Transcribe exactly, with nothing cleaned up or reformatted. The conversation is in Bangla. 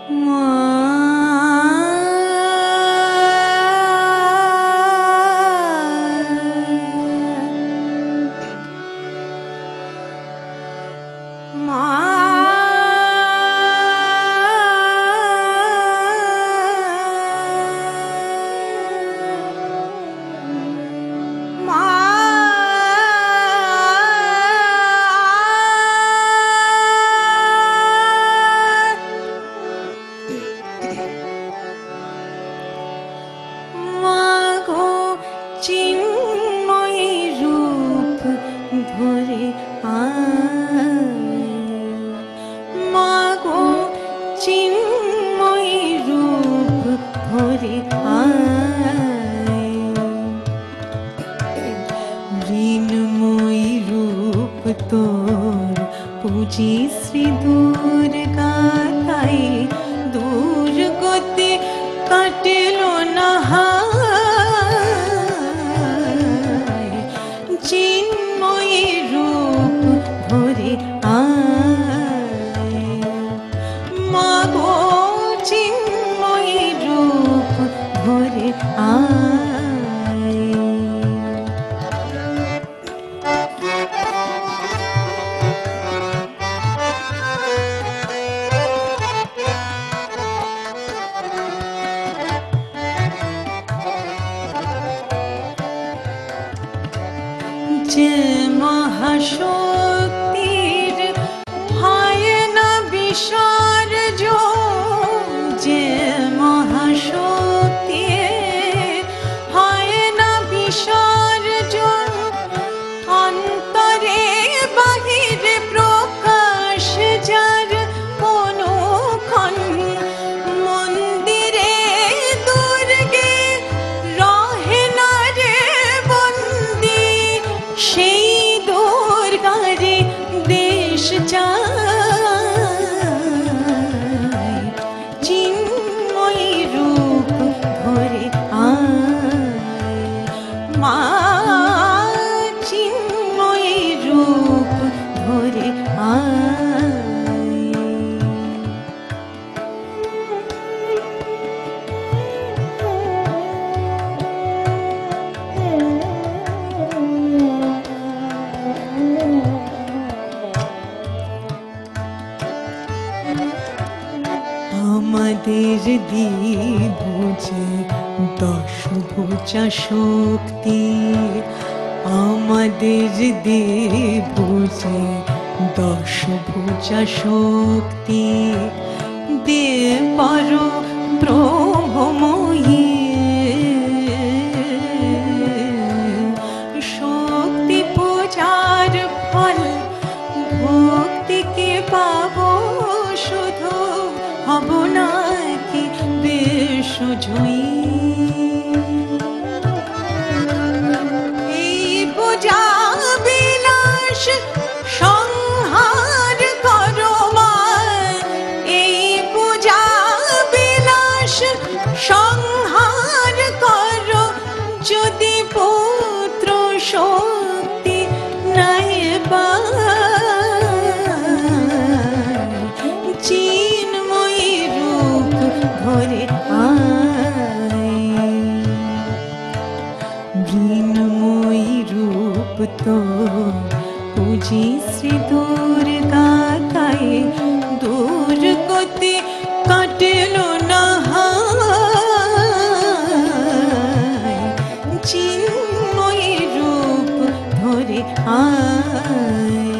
শক্তি আমাদের দেবুঝে দশভুজা শক্তি দে পর প্রভময়ী শক্তি পূজার ফল ভক্তিকে পাব শুধু হব নাকি বেশজয়ী সংহার করো মা এই পূজা বিলাস সংহার করো যদি পুত্র শক্তি নাই পায় চিন্ময়ী রূপ ধরে আয় বৃন্ময়ী রূপ তো पूजी श्री दुर्गा ताई दुर्गति काटलो चिन्मयी रूप धरे आय